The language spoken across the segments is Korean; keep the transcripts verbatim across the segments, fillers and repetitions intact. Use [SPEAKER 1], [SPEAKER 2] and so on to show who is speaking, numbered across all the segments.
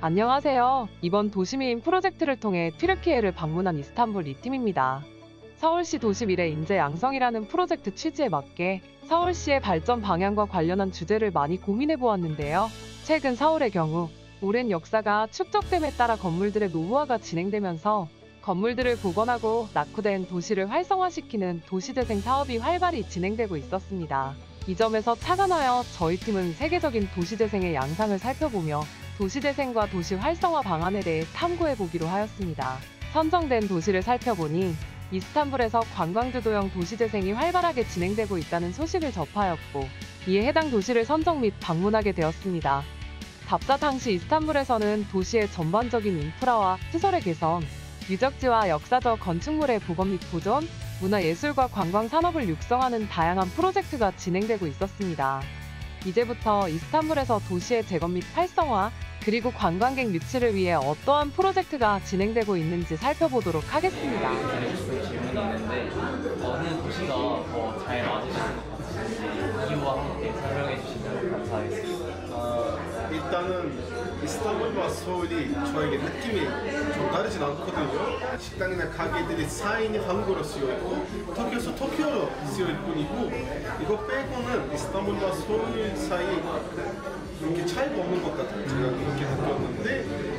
[SPEAKER 1] 안녕하세요. 이번 도시미인 프로젝트를 통해 튀르키예를 방문한 이스탄불 이 팀입니다. 서울시 도시미래 인재 양성이라는 프로젝트 취지에 맞게 서울시의 발전 방향과 관련한 주제를 많이 고민해 보았는데요. 최근 서울의 경우 오랜 역사가 축적됨에 따라 건물들의 노후화가 진행되면서 건물들을 복원하고 낙후된 도시를 활성화시키는 도시재생 사업이 활발히 진행되고 있었습니다. 이 점에서 착안하여 저희 팀은 세계적인 도시재생의 양상을 살펴보며 도시재생과 도시 활성화 방안에 대해 탐구해보기로 하였습니다. 선정된 도시를 살펴보니 이스탄불에서 관광주도형 도시재생이 활발하게 진행되고 있다는 소식을 접하였고, 이에 해당 도시를 선정 및 방문하게 되었습니다. 답사 당시 이스탄불에서는 도시의 전반적인 인프라와 시설의 개선, 유적지와 역사적 건축물의 복원 및 보존, 문화예술과 관광산업을 육성하는 다양한 프로젝트가 진행되고 있었습니다. 이제부터 이스탄불에서 도시의 재건 및 활성화, 그리고 관광객 유치를 위해 어떠한 프로젝트가 진행되고 있는지 살펴보도록 하겠습니다.
[SPEAKER 2] 질문이 있는데 어느 도시가 더 잘 맞으시는 것 같은지 이유와 함께 설명해 주시면 감사하겠습니다.
[SPEAKER 3] 아, 일단은 이스탄불과 서울이 저에게 느낌이 좀 다르진 않거든요. 식당이나 가게들이 사인이 한국어로 쓰여있고 터키에서 터키어로 쓰여있을 뿐이고, 이거 빼고는 이스탄불과 서울 사이 그렇게 차이가 없는 것 같아요. 제가 그렇게 느꼈는데,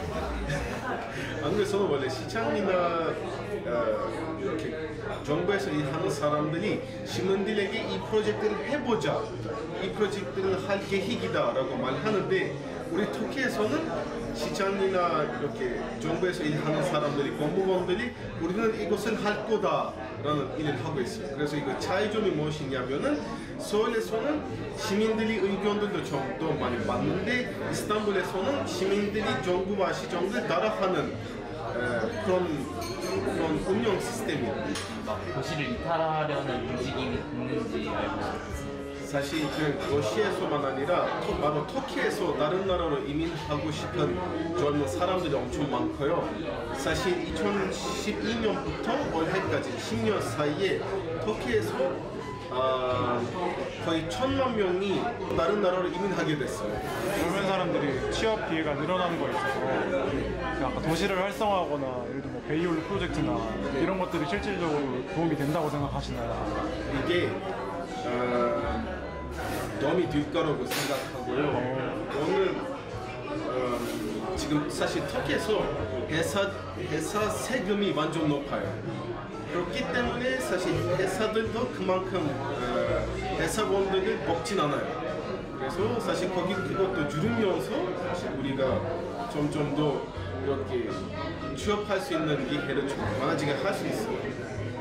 [SPEAKER 3] 한국에서는 원래 시장이나 어, 이렇게 정부에서 일하는 사람들이 시민들에게 이 프로젝트를 해보자, 이 프로젝트를 할 계획이다라고 말하는데, 우리 터키에서는 시장이나 이렇게 정부에서 일하는 사람들이, 공무원들이 우리는 이것을 할 거다라는 일을 하고 있어요. 그래서 이거 차이점이 무엇이냐면은 서울에서는 시민들이 의견들도 좀 더 많이 맞는데, 이스탄불에서는 시민들이 정부와 시정을 따라하는 에, 그런 그런 운영 시스템이에요.
[SPEAKER 2] 도시를 이탈하려는 움직임이 있는지 알고 싶습니다.
[SPEAKER 3] 사실 그 러시아에서만 아니라 터, 바로 터키에서 다른 나라로 이민하고 싶은 젊은 사람들이 엄청 많고요. 사실 이천십이 년부터 올해까지 십 년 사이에 터키에서 아, 거의 천만 명이 다른 나라로 이민하게 됐어요.
[SPEAKER 4] 젊은 사람들이 취업 기회가 늘어나는 거에 있어서 아까 도시를 활성화하거나 예를 들어 뭐 베이올 프로젝트나 이런 것들이 실질적으로 도움이 된다고 생각하시나요?
[SPEAKER 3] 이게 어, 도움이 될 거라고 생각하고요. 오늘 어, 지금 사실 터키에서 회사, 회사 세금이 완전 높아요. 그렇기 때문에 사실 회사들도 그만큼 어, 회사원들을 먹진 않아요. 그래서 사실 거기 그것도 줄이면서 사실 우리가 점점 더 이렇게 취업할 수 있는 기회를 좀 많아지게 할 수 있어요.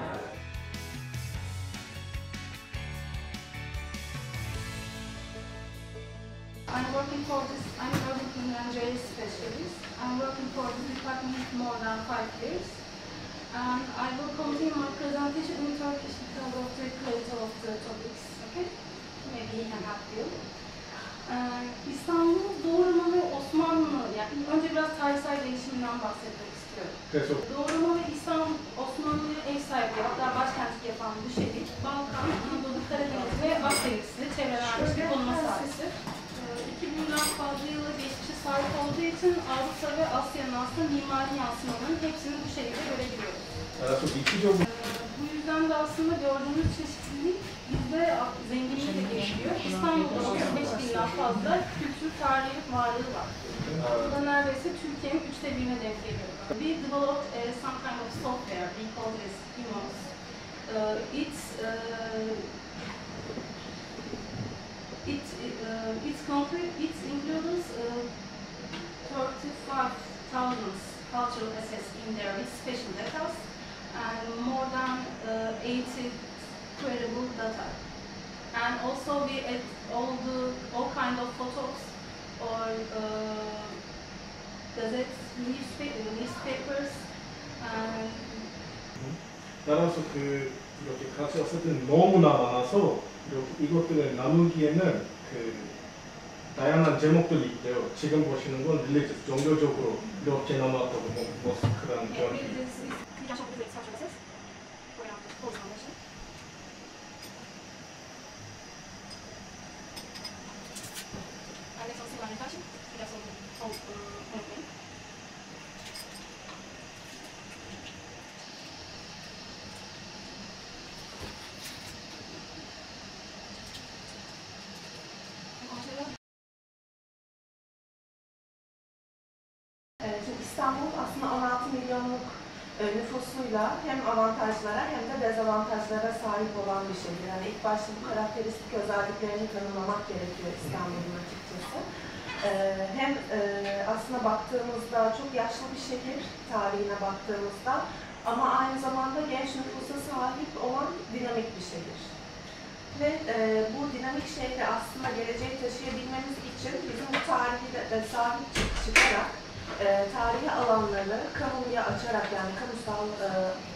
[SPEAKER 5] I'm working for this, I'm working in a specialist. I'm working for this department more than five years. And I will continue my presentation in Turkish because of the clarity of the topics. Okay? Maybe he can help you. Ee, İstanbul, Doğrama ve Osmanlı, yani önce biraz tarihsel değişiminden bahsetmek istiyorum.
[SPEAKER 3] 그래서
[SPEAKER 5] Doğrama ve İstanbul, Osmanlı'ya ev sahipliği, hatta başkentlik yapan bu şehir, Balkan, Anadolu, Karadeniz ve Akdeniz'de çevrelenmiş bir konuma sahiptir. iki binden fazla yılı geçmişe sahip olduğu için Avrupa ve Asya'nın aslında mimari yansımalarının hepsini bu şehirde görebiliyoruz.
[SPEAKER 3] 좀 이기적으로
[SPEAKER 5] Bu yüzden de aslında gördüğümüz çeşitlilik bizde zenginliği de getiriyor. İstanbul'da otuz beş binden fazla kültür tarihi varlığı var. Bu da neredeyse Türkiye'nin üçte birine denk geliyor. We developed uh, some kind of software, we call this E M O S. Uh, it's uh, It, uh, it's complete, it includes uh, thirty-five thousand cultural assets in there with special data and more than uh, eighty queryable data. And also we add all the all kind of photos or uh, gazettes, newspaper, newspapers and
[SPEAKER 3] 따라서 그 이렇게 가치가 어쨌든 너무나 많아서 이렇게 이것들을 나누기에는 그 다양한 제목들이 있대요. 지금 보시는 건 릴리지스 종교적으로 이렇게 나눴다고 뭐 모스크라는 교회.
[SPEAKER 5] Alexandre Silva, biraz oldu. Oldu. Oldu. Ee, Çünkü İstanbul aslında on altı milyonluk e, nüfusuyla hem avantajlara hem de dezavantajlara sahip olan bir şehir. Yani ilk başta bu karakteristik özelliklerini tanımlamak gerekiyor İstanbul'un açıkçası. Ee, Hem e, aslında baktığımızda çok yaşlı bir şehir, tarihine baktığımızda, ama aynı zamanda genç nüfusa sahip olan dinamik bir şehir. Ve e, bu dinamik şehri aslında geleceği taşıyabilmemiz için bizim bu tarihi de, de sahip çıkarak e, tarihi alanları kamuya açarak, yani kamusal e,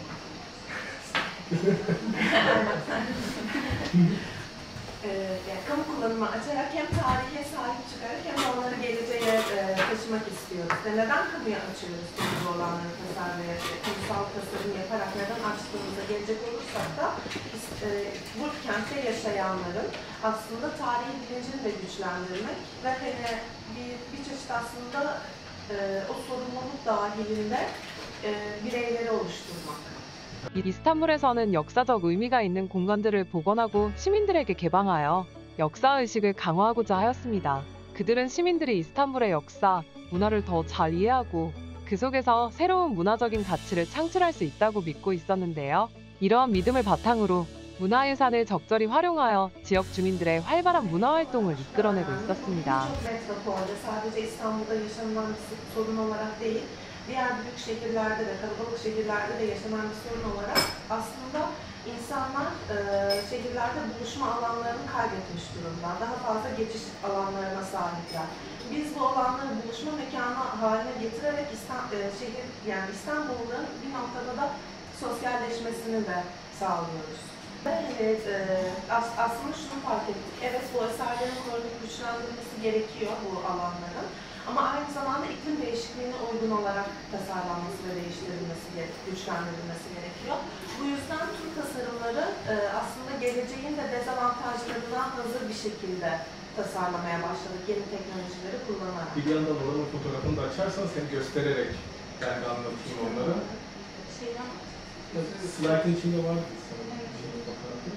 [SPEAKER 5] e, yani kamu kullanımı açarak hem tarihe sahip çıkarak hem de onları geleceğe e, taşımak istiyoruz. Ve neden kamuya açıyoruz bu olanları tasarlayarak, kamusal tasarım yaparak neden açtığımıza gelecek olursak da e, bu kentte yaşayanların aslında tarihi bilincini de güçlendirmek ve hani bir, bir çeşit aslında e, o sorumluluk dahilinde e, bireyleri oluşturmak.
[SPEAKER 1] 이스탄불에서는 역사적 의미가 있는 공간들을 복원하고 시민들에게 개방하여 역사의식을 강화하고자 하였습니다. 그들은 시민들이 이스탄불의 역사, 문화를 더 잘 이해하고 그 속에서 새로운 문화적인 가치를 창출할 수 있다고 믿고 있었는데요. 이러한 믿음을 바탕으로 문화유산을 적절히 활용하여 지역 주민들의 활발한 문화활동을 이끌어내고 있었습니다.
[SPEAKER 5] Birçok metropolde sadece İstanbul'da yaşanılan bir sorun olarak değil, diğer büyük şehirlerde de, kalabalık şehirlerde de yaşanan bir sorun olarak aslında insanlar e, şehirlerde buluşma alanlarını kaybetmiş durumda. Daha fazla geçiş alanlarına sahipler. Biz bu alanları buluşma mekanı haline getirerek İstanbul, e, şehir, yani İstanbul'un bir noktada da sosyalleşmesini de sağlıyoruz. Evet, e, as, aslında şunu fark ettik. Evet, bu eserlerin korunup güçlendirilmesi gerekiyor bu alanların. Ama aynı zamanda iklim değişikliğine uygun olarak tasarlanması ve değiştirilmesi, güçlendirilmesi gerekiyor. Bu yüzden tüm tasarımları e, aslında geleceğin de dezavantajlarına hazır bir şekilde tasarlamaya başladık, yeni teknolojileri kullanarak.
[SPEAKER 3] Bir yandan oranın fotoğrafını da açarsanız hem göstererek ben de anlatayım onları.
[SPEAKER 5] Şeyden
[SPEAKER 3] Slide'ın içinde var sanırım. Fotoğrafı.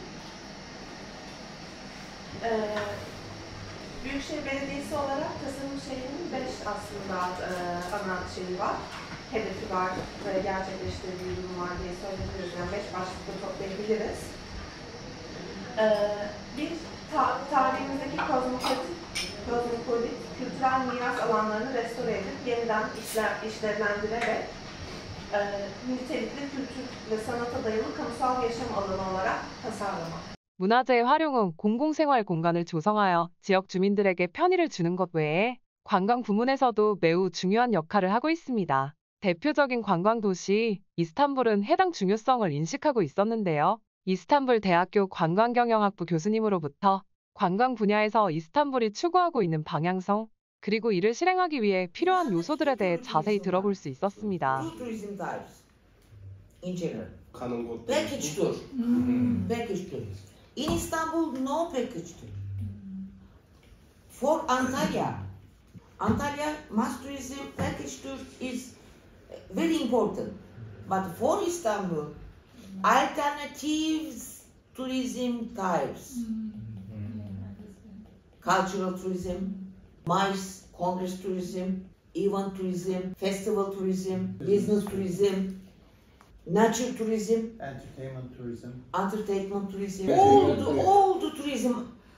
[SPEAKER 5] Ee, Büyükşehir Belediyesi olarak tasarım şeyinin beş aslında e, ana şeyi var, hedefi var ve gerçekleştirdiği durum var diye söyleyebiliriz. Yani beş başlıkta toplayabiliriz. Ee, bir, ta tarihimizdeki kozmopolit, kozmopolit kültürel miras alanlarını restore edip yeniden işler, işlevlendirerek e, nitelikli kültür ve sanata dayalı kamusal yaşam alanı olarak tasarlamak.
[SPEAKER 1] 문화재의 활용은 공공생활 공간을 조성하여 지역 주민들에게 편의를 주는 것 외에 관광 부문에서도 매우 중요한 역할을 하고 있습니다. 대표적인 관광 도시 이스탄불은 해당 중요성을 인식하고 있었는데요. 이스탄불 대학교 관광경영학부 교수님으로부터 관광 분야에서 이스탄불이 추구하고 있는 방향성, 그리고 이를 실행하기 위해 필요한 요소들에 대해 자세히 들어볼 수 있었습니다.
[SPEAKER 6] Two tourism types in general.
[SPEAKER 3] Kanın kodları.
[SPEAKER 6] Package tour. Package tour. In Istanbul, no package tour. For Antalya, Antalya mass tourism package tour is very important. But for Istanbul, alternatives tourism types. Cultural tourism, MICE, Congress tourism, event tourism, festival tourism, business tourism, nature tourism,
[SPEAKER 7] Entertainment tourism.
[SPEAKER 6] entertainment tourism, all the, all the tourism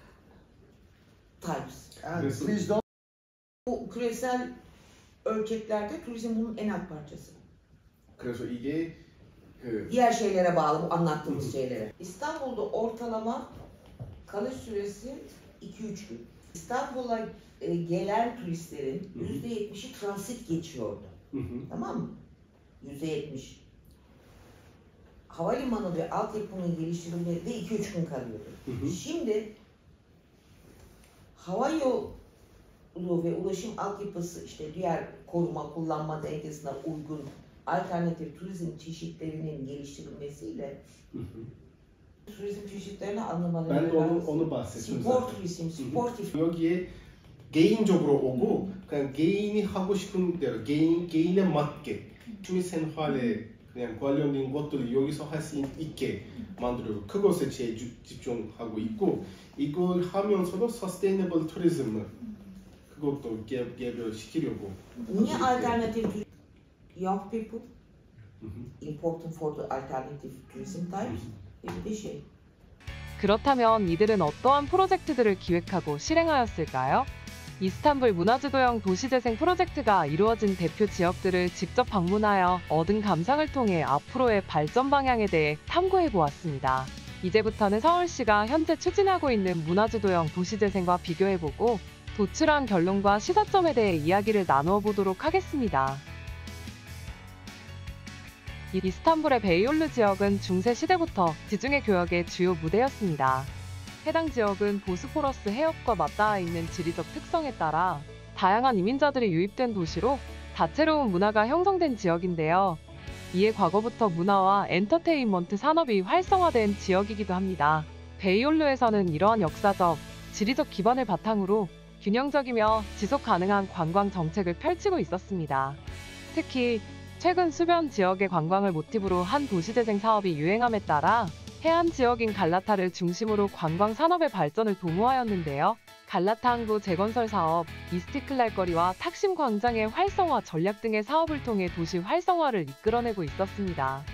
[SPEAKER 6] types.
[SPEAKER 7] And
[SPEAKER 3] This is-
[SPEAKER 7] please don't
[SPEAKER 6] Bu küresel ölçeklerde turizm bunun en alt parçası.
[SPEAKER 3] 그래서 이게 그
[SPEAKER 6] Diğer şeylere bağlı bu anlattığımız şeylere. İstanbul'da ortalama kalış süresi iki üç gün. İstanbul'a e, gelen turistlerin yüzde yetmişi transit geçiyordu.
[SPEAKER 3] Hı hı.
[SPEAKER 6] Tamam mı? yüzde yetmiş. Havalimanı ve altyapının geliştirilmede iki üç gün kalıyordu.
[SPEAKER 3] Hı hı.
[SPEAKER 6] Şimdi hava yolu ve ulaşım altyapısı işte diğer koruma kullanma dengesine uygun alternatif turizm çeşitlerinin geliştirilmesiyle
[SPEAKER 3] Hı hı.
[SPEAKER 6] turizm çeşitlerini anlamaları
[SPEAKER 3] Ben de onu,
[SPEAKER 6] lazım.
[SPEAKER 3] onu bahsettim
[SPEAKER 6] Spor
[SPEAKER 3] zaten.
[SPEAKER 6] turizm,
[SPEAKER 3] Hı hı.
[SPEAKER 6] sportif.
[SPEAKER 3] Yogye 개인적으로 오고 그냥 개인이 하고 싶은 대로 개인 개인에 맞게 취미생활에 그냥 관련된 것들을 여기서 할 수 있게 만들고 그것에 제일 집중하고 있고 이걸 하면서도 서스테이너블 투리즘을 그것도 개, 개별시키려고.
[SPEAKER 6] Niye alternative tourism? Young people, important for the alternative tourism types. Bir de şey.
[SPEAKER 1] 그렇다면 이들은 어떠한 프로젝트들을 기획하고 실행하였을까요? 이스탄불 문화주도형 도시재생 프로젝트가 이루어진 대표 지역들을 직접 방문하여 얻은 감상을 통해 앞으로의 발전 방향에 대해 탐구해 보았습니다. 이제부터는 서울시가 현재 추진하고 있는 문화주도형 도시재생과 비교해보고 도출한 결론과 시사점에 대해 이야기를 나누어 보도록 하겠습니다. 이스탄불의 베이올루 지역은 중세 시대부터 지중해 교역의 주요 무대였습니다. 해당 지역은 보스포러스 해협과 맞닿아 있는 지리적 특성에 따라 다양한 이민자들이 유입된 도시로 다채로운 문화가 형성된 지역인데요. 이에 과거부터 문화와 엔터테인먼트 산업이 활성화된 지역이기도 합니다. 베이올루에서는 이러한 역사적, 지리적 기반을 바탕으로 균형적이며 지속 가능한 관광 정책을 펼치고 있었습니다. 특히 최근 수변 지역의 관광을 모티브로 한 도시재생 사업이 유행함에 따라 해안 지역인 갈라타를 중심으로 관광 산업의 발전을 도모하였는데요. 갈라타 항구 재건설 사업, 이스티클랄 거리와 탁심 광장의 활성화 전략 등의 사업을 통해 도시 활성화를 이끌어내고 있었습니다.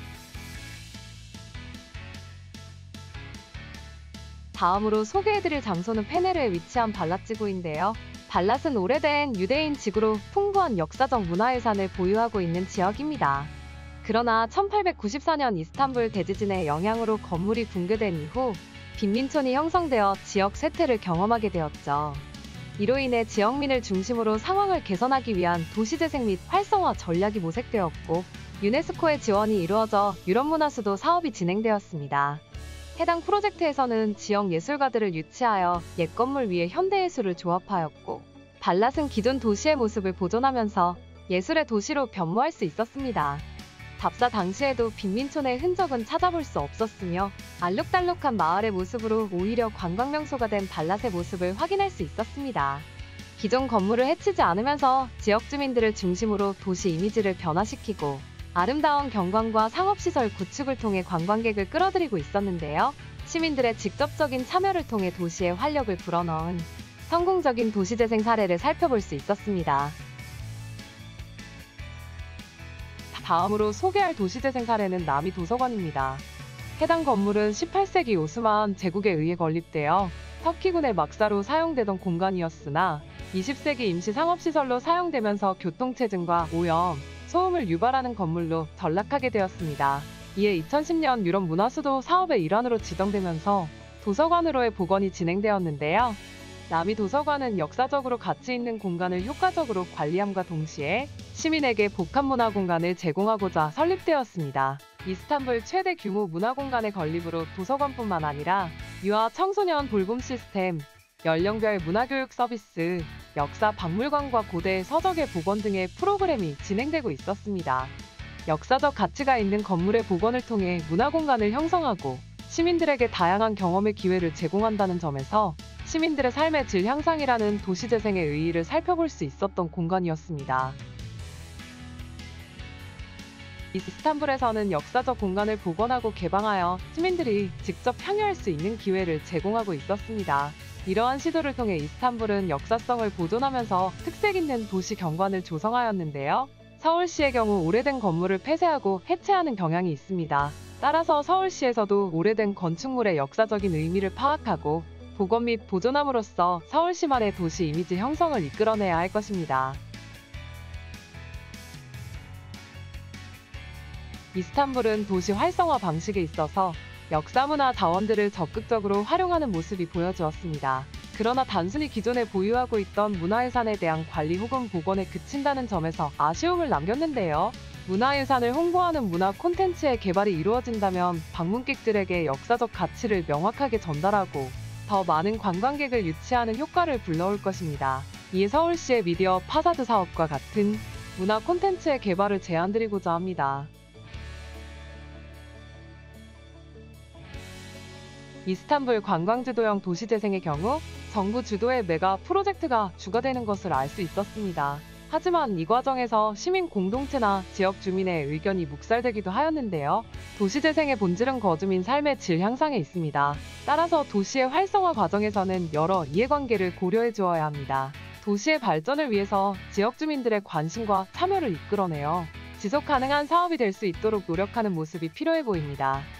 [SPEAKER 1] 다음으로 소개해드릴 장소는 페네르에 위치한 발랏 지구인데요. 발랏은 오래된 유대인 지구로 풍부한 역사적 문화유산을 보유하고 있는 지역입니다. 그러나 천팔백구십사 년 이스탄불 대지진의 영향으로 건물이 붕괴된 이후 빈민촌이 형성되어 지역 쇠퇴를 경험하게 되었죠. 이로 인해 지역민을 중심으로 상황을 개선하기 위한 도시재생 및 활성화 전략이 모색되었고 유네스코의 지원이 이루어져 유럽문화수도 사업이 진행되었습니다. 해당 프로젝트에서는 지역 예술가들을 유치하여 옛 건물 위에 현대예술을 조합하였고 발랏은 기존 도시의 모습을 보존하면서 예술의 도시로 변모할 수 있었습니다. 답사 당시에도 빈민촌의 흔적은 찾아볼 수 없었으며 알록달록한 마을의 모습으로 오히려 관광명소가 된 발랏의 모습을 확인할 수 있었습니다. 기존 건물을 해치지 않으면서 지역 주민들을 중심으로 도시 이미지를 변화시키고 아름다운 경관과 상업시설 구축을 통해 관광객을 끌어들이고 있었는데요. 시민들의 직접적인 참여를 통해 도시에 활력을 불어넣은 성공적인 도시재생 사례를 살펴볼 수 있었습니다. 다음으로 소개할 도시재생 사례는 남이 도서관입니다. 해당 건물은 십팔 세기 오스만 제국에 의해 건립되어 터키군의 막사로 사용되던 공간이었으나 이십 세기 임시 상업시설로 사용되면서 교통체증과 오염, 소음을 유발하는 건물로 전락하게 되었습니다. 이에 이천십 년 유럽 문화수도 사업의 일환으로 지정되면서 도서관으로의 복원이 진행되었는데요. 남이 도서관은 역사적으로 가치 있는 공간을 효과적으로 관리함과 동시에 시민에게 복합 문화 공간을 제공하고자 설립되었습니다. 이스탄불 최대 규모 문화 공간의 건립으로 도서관뿐만 아니라 유아 청소년 돌봄 시스템, 연령별 문화교육 서비스, 역사 박물관과 고대 서적의 복원 등의 프로그램이 진행되고 있었습니다. 역사적 가치가 있는 건물의 복원을 통해 문화 공간을 형성하고 시민들에게 다양한 경험의 기회를 제공한다는 점에서 시민들의 삶의 질 향상이라는 도시재생의 의의를 살펴볼 수 있었던 공간이었습니다. 이스탄불에서는 역사적 공간을 복원하고 개방하여 시민들이 직접 향유할 수 있는 기회를 제공하고 있었습니다. 이러한 시도를 통해 이스탄불은 역사성을 보존하면서 특색 있는 도시 경관을 조성하였는데요. 서울시의 경우 오래된 건물을 폐쇄하고 해체하는 경향이 있습니다. 따라서 서울시에서도 오래된 건축물의 역사적인 의미를 파악하고 복원 및 보존함으로써 서울시만의 도시 이미지 형성을 이끌어내야 할 것입니다. 이스탄불은 도시 활성화 방식에 있어서 역사문화 자원들을 적극적으로 활용하는 모습이 보여주었습니다. 그러나 단순히 기존에 보유하고 있던 문화유산에 대한 관리 혹은 복원에 그친다는 점에서 아쉬움을 남겼는데요. 문화유산을 홍보하는 문화 콘텐츠의 개발이 이루어진다면 방문객들에게 역사적 가치를 명확하게 전달하고 더 많은 관광객을 유치하는 효과를 불러올 것입니다. 이에 서울시의 미디어 파사드 사업과 같은 문화 콘텐츠의 개발을 제안드리고자 합니다. 이스탄불 관광주도형 도시재생의 경우 정부 주도의 메가 프로젝트가 주가 되는 것을 알 수 있었습니다. 하지만 이 과정에서 시민 공동체나 지역 주민의 의견이 묵살되기도 하였는데요. 도시재생의 본질은 거주민 삶의 질 향상에 있습니다. 따라서 도시의 활성화 과정에서는 여러 이해관계를 고려해 주어야 합니다. 도시의 발전을 위해서 지역 주민들의 관심과 참여를 이끌어내어 지속 가능한 사업이 될 수 있도록 노력하는 모습이 필요해 보입니다.